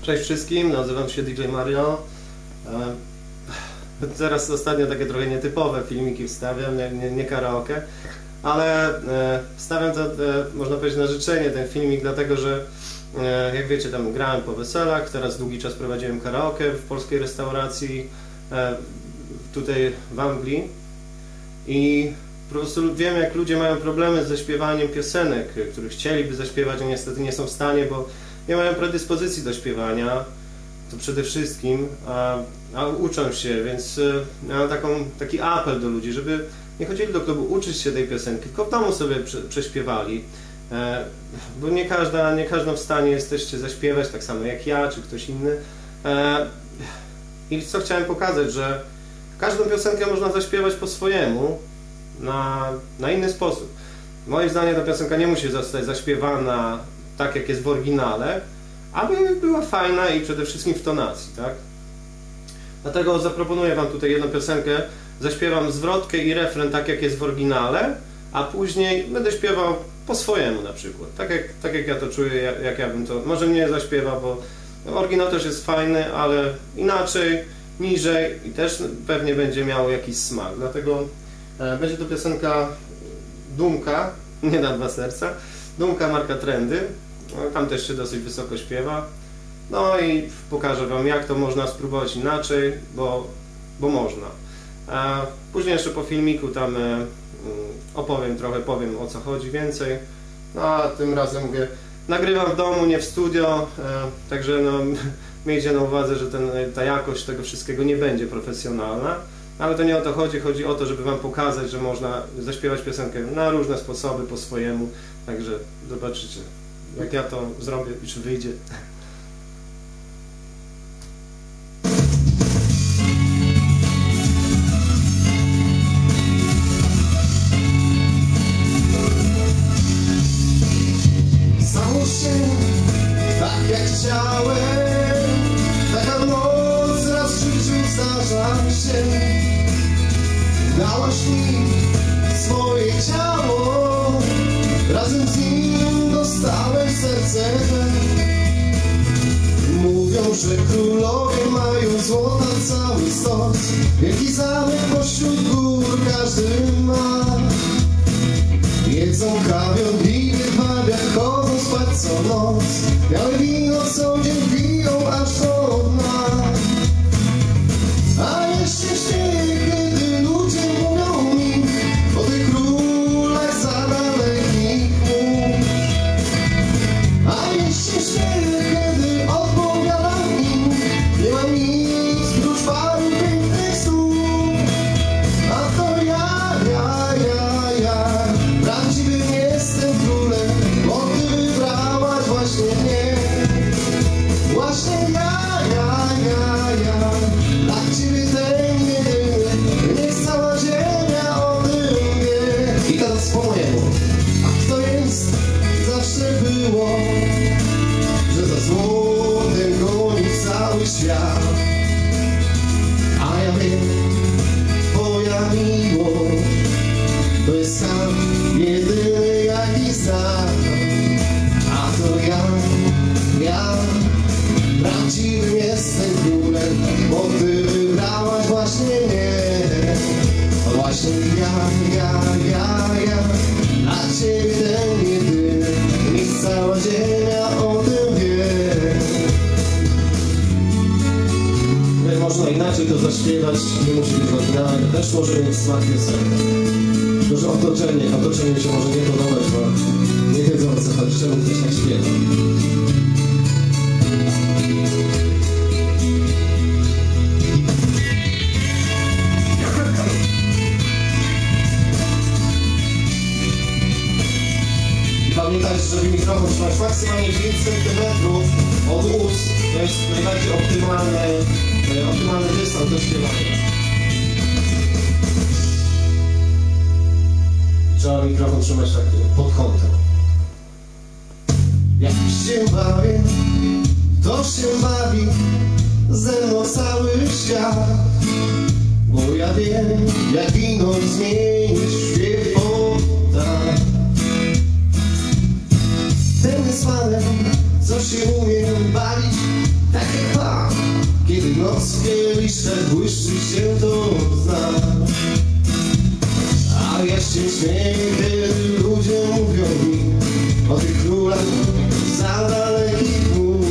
Cześć wszystkim, nazywam się DJ Mario. Teraz ostatnio takie trochę nietypowe filmiki wstawiam, nie karaoke, ale wstawiam to, można powiedzieć, na życzenie ten filmik, dlatego że jak wiecie, tam grałem po weselach, teraz długi czas prowadziłem karaoke w polskiej restauracji tutaj w Anglii i po prostu wiem, jak ludzie mają problemy ze śpiewaniem piosenek, które chcieliby zaśpiewać, a niestety nie są w stanie, bo nie mają predyspozycji do śpiewania, to przede wszystkim, a uczą się, więc miałem taki apel do ludzi, żeby nie chodzili do klubu uczyć się tej piosenki, tylko w domu sobie prześpiewali, bo nie każdą w stanie jesteście zaśpiewać, tak samo jak ja, czy ktoś inny. I co chciałem pokazać, że każdą piosenkę można zaśpiewać po swojemu, na inny sposób. Moim zdaniem ta piosenka nie musi zostać zaśpiewana tak, jak jest w oryginale, aby była fajna i przede wszystkim w tonacji, tak? Dlatego zaproponuję Wam tutaj jedną piosenkę, zaśpiewam zwrotkę i refren tak, jak jest w oryginale, a później będę śpiewał po swojemu na przykład, tak jak ja to czuję, jak ja bym to, może nie zaśpiewa, bo oryginał też jest fajny, ale inaczej, niżej i też pewnie będzie miało jakiś smak, dlatego będzie to piosenka Dumka, nie na dwa serca, Dumka Marka Trendy, tam też się dosyć wysoko śpiewa, no i pokażę Wam, jak to można spróbować inaczej, bo można. Później jeszcze po filmiku tam opowiem trochę, powiem, o co chodzi więcej, no a tym razem mówię, nagrywam w domu, nie w studio, także no, miejcie na uwadze, że ta jakość tego wszystkiego nie będzie profesjonalna, ale to nie o to chodzi, chodzi o to, żeby Wam pokazać, że można zaśpiewać piosenkę na różne sposoby, po swojemu, także zobaczycie, jak ja to zrobię i czy wyjdzie. Stało się tak, jak chciałem, taka noc raz w życiu zdarza się. Dałaś mi swoje ciało, razem z nim dostałem serce. Mówią, że królowie mają złota cały stos, wielki zamek pośród gór każdy ma. Jedzą kawior i wywabiach, chodzą spać co noc, białe wino co dzień piją aż do dna. A jeszcze śmieję, kiedy ludzie mówią mi o tych królach za dalekich mórz. A jeszcze śmieję, kiedy odpowiadam im, nie mam nic prócz paru pięknych słów. A to ja prawdziwym jestem królem, bo Ty wybrałaś właśnie mnie. Właśnie ja dla Ciebie ten jedyny, niech cała ziemia o tym wie. I teraz po mojemu, a kto jest, zawsze było, że za złotem goni cały świat. A ja wiem, Twoja miłość to jest sam jedyny, jaki znam. A to ja prawdziwym jestem królem, bo Ty wybrałaś właśnie mnie. Właśnie ja dla Ciebie ten jedyny, niech cała ziemia o tym wie. Można inaczej to zaśpiewać, nie musi być oryginalne, też może mieć smak piosenki. Może otoczenie się może nie podobać, bo nie wiedzą, o co chodzi, czemu ktoś tak śpiewa. I pamiętajcie, żeby mikrofon trzymać maksymalnie 5 cm od ust, to jest najbardziej optymalny dystans do śpiewania. Trzeba mikrofon trzymać tak pod kątem. Jak się bawię, to się bawi ze mną cały świat. Bo ja wiem, jak wino zmienić śpiew odda. Ten jest panem, co się umie bawić tak jak pan, kiedy noc w kieliszkach błyszczy się do dna. A ja się śmieję, kiedy ludzie mówią mi o tych królach za dalekich mów.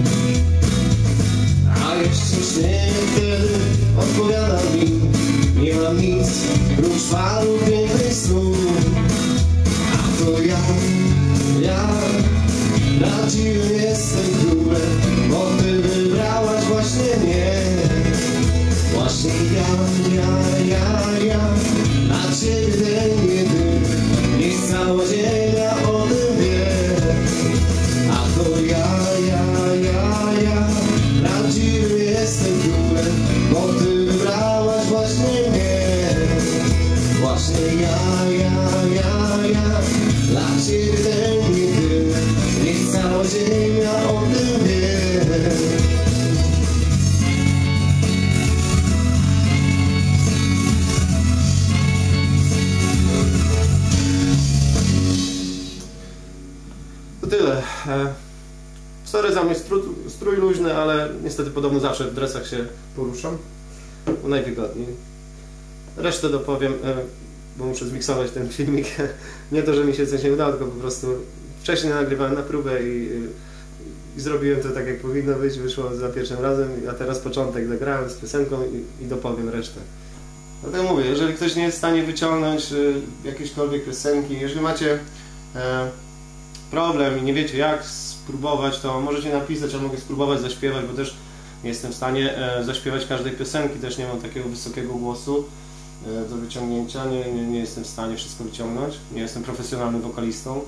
A ja się śmieję, kiedy odpowiada mi: nie mam nic prócz paru pięknych snów. A to ja prawdziwym jestem królem, bo ty wybrałaś właśnie mnie. Właśnie ja, a ciebie ten jedyny, niech cała ziemia o tym wie. A to ja, prawdziwym jestem królem, bo ty wybrałaś właśnie mnie. Właśnie ja, dla ciebie ten jedyny, niech cała ziemia o tym wie. To tyle. Sorry za mój strój luźny, ale niestety podobno zawsze w dresach się poruszam. Bo najwygodniej. Resztę dopowiem, bo muszę zmiksować ten filmik. Nie to, że mi się coś nie udało, tylko po prostu wcześniej nagrywałem na próbę i zrobiłem to tak, jak powinno być. Wyszło za pierwszym razem, a teraz początek zagrałem z piosenką i dopowiem resztę. Dlatego mówię, jeżeli ktoś nie jest w stanie wyciągnąć jakiejśkolwiek piosenki, jeżeli macie problem i nie wiecie jak spróbować, to możecie napisać, a mogę spróbować zaśpiewać, bo też nie jestem w stanie zaśpiewać każdej piosenki, też nie mam takiego wysokiego głosu do wyciągnięcia, nie jestem w stanie wszystko wyciągnąć, nie jestem profesjonalnym wokalistą.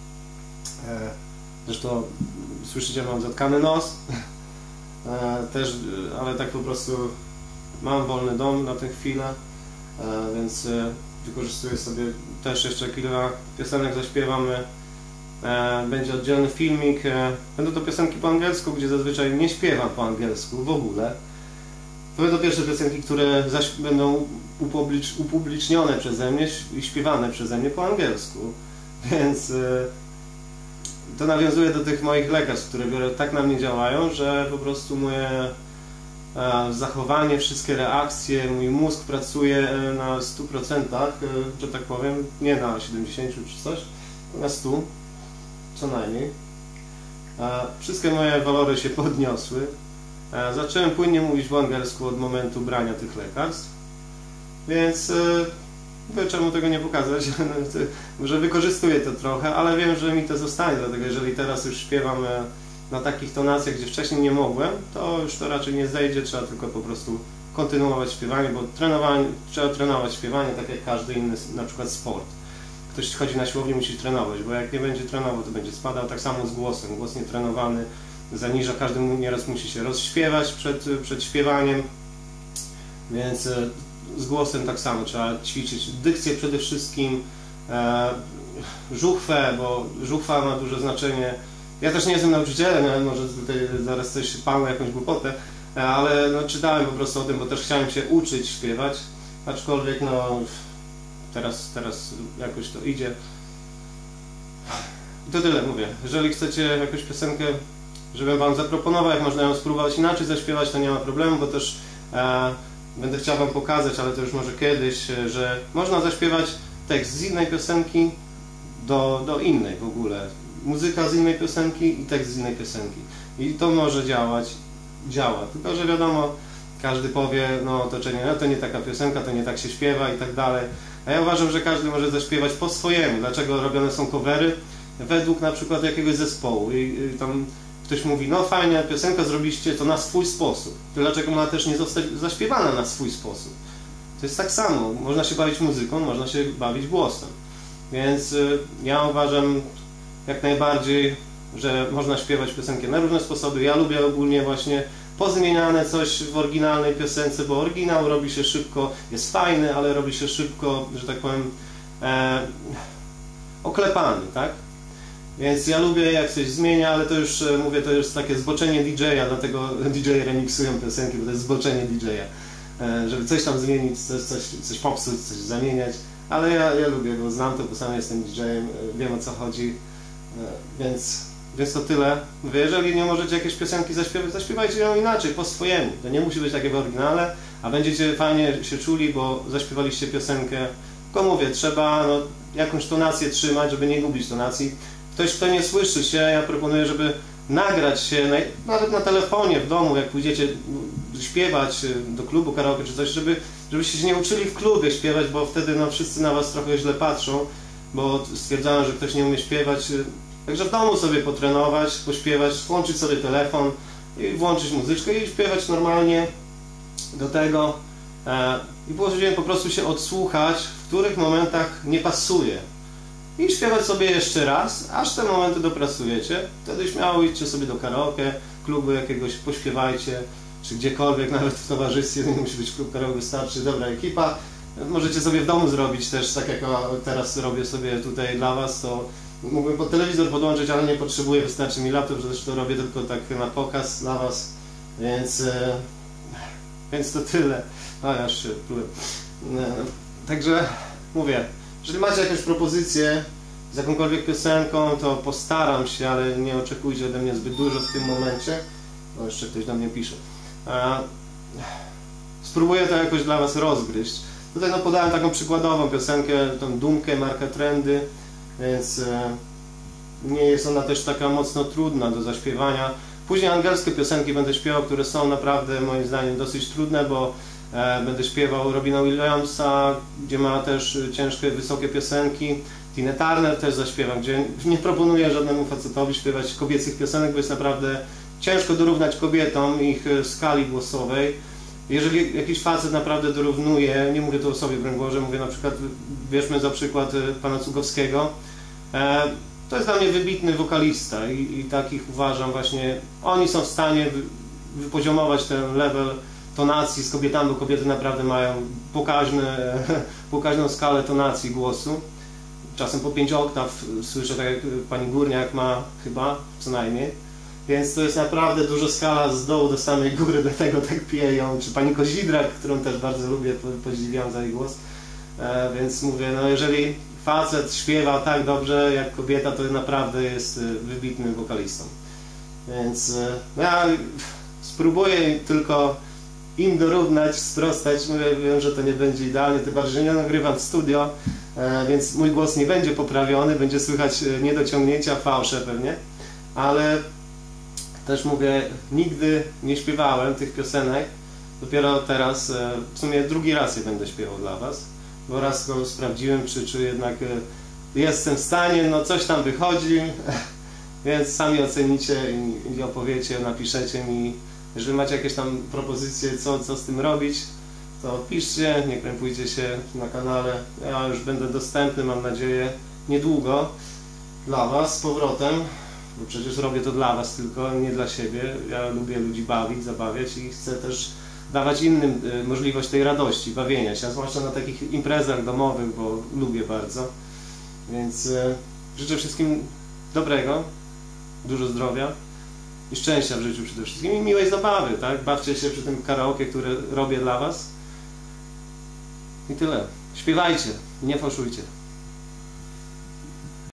Zresztą słyszycie, mam zatkany nos, też, ale tak po prostu mam wolny dom na tę chwilę, więc wykorzystuję sobie też jeszcze kilka piosenek, zaśpiewamy. Będzie oddzielny filmik, będą to piosenki po angielsku, gdzie zazwyczaj nie śpiewam po angielsku w ogóle. To będą pierwsze piosenki, które będą upublicznione przeze mnie i śpiewane przeze mnie po angielsku, więc to nawiązuje do tych moich lekarstw, które biorę, tak na mnie działają, że po prostu moje zachowanie, wszystkie reakcje, mój mózg pracuje na 100%, że tak powiem, nie na 70 czy coś, na 100 co najmniej. Wszystkie moje walory się podniosły. Zacząłem płynnie mówić po angielsku od momentu brania tych lekarstw, więc czemu tego nie pokazać? Może wykorzystuję to trochę, ale wiem, że mi to zostanie, dlatego jeżeli teraz już śpiewam na takich tonacjach, gdzie wcześniej nie mogłem, to już to raczej nie zejdzie, trzeba tylko po prostu kontynuować śpiewanie, bo trzeba trenować śpiewanie tak jak każdy inny, na przykład sport. Ktoś chodzi na siłownię, musi trenować, bo jak nie będzie trenował, to będzie spadał. Tak samo z głosem. Głos nietrenowany zaniża, każdy nieraz musi się rozśpiewać przed śpiewaniem, więc z głosem tak samo trzeba ćwiczyć dykcję przede wszystkim, żuchwę, bo żuchwa ma duże znaczenie. Ja też nie jestem nauczycielem, ale może tutaj zaraz coś palnę, jakąś głupotę, ale no, czytałem po prostu o tym, bo też chciałem się uczyć śpiewać, aczkolwiek no teraz jakoś to idzie. I to tyle, mówię. Jeżeli chcecie jakąś piosenkę, żebym wam zaproponował, jak można ją spróbować inaczej zaśpiewać, to nie ma problemu, bo też będę chciał wam pokazać, ale to już może kiedyś, że można zaśpiewać tekst z innej piosenki do innej w ogóle. Muzyka z innej piosenki i tekst z innej piosenki. I to może działać. Działa. Tylko że wiadomo, każdy powie, no otoczenie, no to nie taka piosenka, to nie tak się śpiewa i tak dalej. A ja uważam, że każdy może zaśpiewać po swojemu. Dlaczego robione są covery? Według na przykład jakiegoś zespołu. I tam ktoś mówi, no fajnie, piosenkę zrobiliście to na swój sposób. To dlaczego ma też nie zostać zaśpiewana na swój sposób? To jest tak samo. Można się bawić muzyką, można się bawić głosem. Więc ja uważam jak najbardziej, że można śpiewać piosenkę na różne sposoby. Ja lubię ogólnie właśnie pozmieniane coś w oryginalnej piosence, bo oryginał robi się szybko, jest fajny, ale robi się szybko, że tak powiem, oklepany, tak? Więc ja lubię jak coś zmienia, ale to już mówię, to jest takie zboczenie DJ-a, dlatego DJ-e remiksują piosenki, bo to jest zboczenie DJ-a, żeby coś tam zmienić, coś popsuć, coś zamieniać, ale ja lubię, bo znam to, bo sam jestem DJ-em, wiem o co chodzi, więc Więc to tyle. Mówię, jeżeli nie możecie jakieś piosenki zaśpiewać, zaśpiewajcie ją inaczej, po swojemu. To nie musi być takie w oryginale, a będziecie fajnie się czuli, bo zaśpiewaliście piosenkę. Tylko mówię, trzeba jakąś tonację trzymać, żeby nie gubić tonacji. Ktoś, kto nie słyszy się, ja proponuję, żeby nagrać się, nawet na telefonie, w domu, jak pójdziecie śpiewać do klubu karaoke czy coś, żebyście się nie uczyli w klubie śpiewać, bo wtedy wszyscy na was trochę źle patrzą, bo stwierdzają, że ktoś nie umie śpiewać. Także w domu sobie potrenować, pośpiewać, włączyć sobie telefon i włączyć muzyczkę i śpiewać normalnie do tego. I po prostu się odsłuchać, w których momentach nie pasuje. I śpiewać sobie jeszcze raz, aż te momenty dopracujecie. Wtedy śmiało idźcie sobie do karaoke, klubu jakiegoś, pośpiewajcie, czy gdziekolwiek, nawet w towarzystwie, nie musi być klub karaoke, wystarczy dobra ekipa. Możecie sobie w domu zrobić też, tak jak teraz robię sobie tutaj dla was, to mógłbym pod telewizor podłączyć, ale nie potrzebuję, wystarczy mi laptop, że zresztą robię tylko tak na pokaz dla was, więc to tyle. Ja już się pluję. Także mówię, jeżeli macie jakąś propozycję z jakąkolwiek piosenką, to postaram się, ale nie oczekujcie ode mnie zbyt dużo w tym momencie. No jeszcze ktoś do mnie pisze. Spróbuję to jakoś dla was rozgryźć. Tutaj podałem taką przykładową piosenkę, tą Dumkę Marka Trendy, więc nie jest ona też taka mocno trudna do zaśpiewania. Później angielskie piosenki będę śpiewał, które są naprawdę moim zdaniem dosyć trudne, bo będę śpiewał Robina Williamsa, gdzie ma też ciężkie, wysokie piosenki. Tina Turner też zaśpiewam, gdzie nie proponuję żadnemu facetowi śpiewać kobiecych piosenek, bo jest naprawdę ciężko dorównać kobietom ich skali głosowej. Jeżeli jakiś facet naprawdę dorównuje, nie mówię tu o sobie, broń Boże, mówię na przykład, bierzmy za przykład pana Cugowskiego, to jest dla mnie wybitny wokalista i takich uważam właśnie, oni są w stanie wypoziomować ten level tonacji z kobietami, bo kobiety naprawdę mają pokaźną skalę tonacji głosu. Czasem po 5 oktaw słyszę, tak jak pani Górniak ma chyba, co najmniej. Więc to jest naprawdę duża skala z dołu do samej góry, dlatego tak pieją. Czy pani Kozidrak, którą też bardzo lubię, podziwiam za jej głos. Więc mówię, jeżeli facet śpiewa tak dobrze jak kobieta, to naprawdę jest wybitnym wokalistą. Więc ja spróbuję tylko im dorównać, sprostać. Mówię, wiem, że to nie będzie idealnie, tym bardziej, że nie nagrywam w studio, więc mój głos nie będzie poprawiony, będzie słychać niedociągnięcia, fałsze pewnie, ale też mówię, nigdy nie śpiewałem tych piosenek, dopiero teraz, w sumie drugi raz je będę śpiewał dla was, bo raz go sprawdziłem, czy jednak jestem w stanie, coś tam wychodzi, więc sami ocenicie i opowiecie, napiszecie mi. Jeżeli macie jakieś tam propozycje, co z tym robić, to piszcie, nie krępujcie się na kanale. Ja już będę dostępny, mam nadzieję, niedługo dla was z powrotem, bo przecież robię to dla was tylko, nie dla siebie. Ja lubię ludzi bawić, zabawiać i chcę też dawać innym możliwość tej radości, bawienia się, a zwłaszcza na takich imprezach domowych, bo lubię bardzo. Więc życzę wszystkim dobrego, dużo zdrowia i szczęścia w życiu przede wszystkim i miłej zabawy, tak? Bawcie się przy tym karaoke, które robię dla was. I tyle. Śpiewajcie, nie fałszujcie.